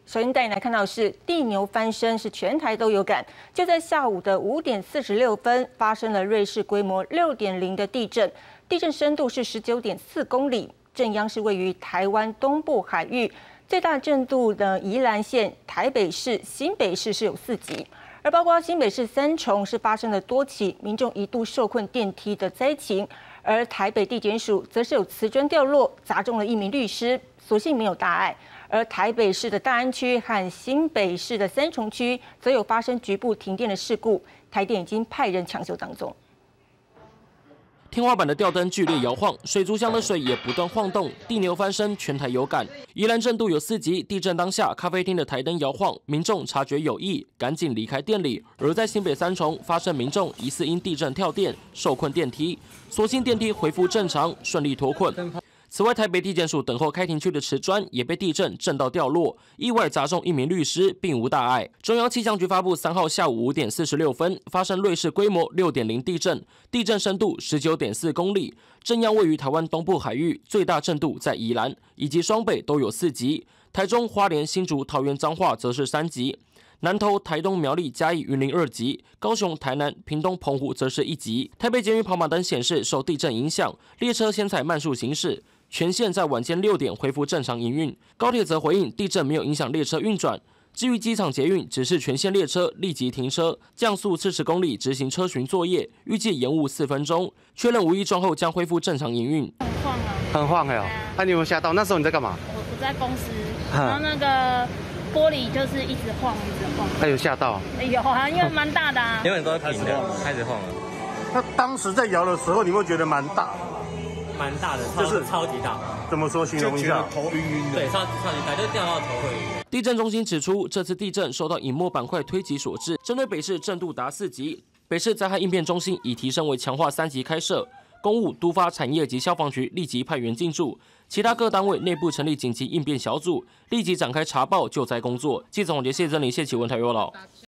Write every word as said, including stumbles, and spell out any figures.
首先带你来看到的是地牛翻身，是全台都有感。就在下午的五点四十六分，发生了瑞士规模六点零的地震，地震深度是十九点四公里，震央是位于台湾东部海域，最大震度呢，宜兰县、台北市、新北市是有四级。 而包括新北市三重是发生了多起民众一度受困电梯的灾情，而台北地检署则是有瓷砖掉落砸中了一名律师，所幸没有大碍。而台北市的大安区和新北市的三重区则有发生局部停电的事故，台电已经派人抢修当中。 天花板的吊灯剧烈摇晃，水族箱的水也不断晃动，地牛翻身，全台有感。宜兰震度有四级，地震当下，咖啡厅的台灯摇晃，民众察觉有异，赶紧离开店里。而在新北三重发生民众疑似因地震跳电受困电梯，所幸电梯恢复正常，顺利脱困。 此外，台北地检署等候开庭区的瓷砖也被地震震到掉落，意外砸中一名律师，并无大碍。中央气象局发布，三号下午五点四十六分发生瑞士规模六点零地震，地震深度十九点四公里，震央位于台湾东部海域，最大震度在宜兰以及双北都有四级，台中、花莲、新竹、桃园、彰化则是三级。 南投、台东、苗栗、嘉义、云林二级，高雄、台南、屏东、澎湖则是一级。台北捷运跑马灯显示，受地震影响，列车先采慢速行驶，全线在晚间六点恢复正常营运。高铁则回应，地震没有影响列车运转。至于机场捷运，只是全线列车立即停车，降速四十公里执行车巡作业，预计延误四分钟。确认无异状后，将恢复正常营运。 很晃啊， 很晃哎哦！那、啊、你有没有吓到？那时候你在干嘛？ 我我在公司，然后那个。 玻璃就是一直晃，一直晃。 他有吓到？ 有啊，因为蛮大的啊。 原本都是平的，开始晃了。 他当时在摇的时候，你会觉得蛮大， 蛮大的，就是超级大。 怎么说？形容一下。 头晕晕的。对，超超级大，就掉到头会晕。 地震中心指出，这次地震受到隐没板块推挤所致。针对北市震度达四级，北市灾害应变中心已提升为强化三级开设。 公务、都发、产业及消防局立即派员进驻，其他各单位内部成立紧急应变小组，立即展开查报救灾工作。记者王杰、谢真理、谢启文台报道。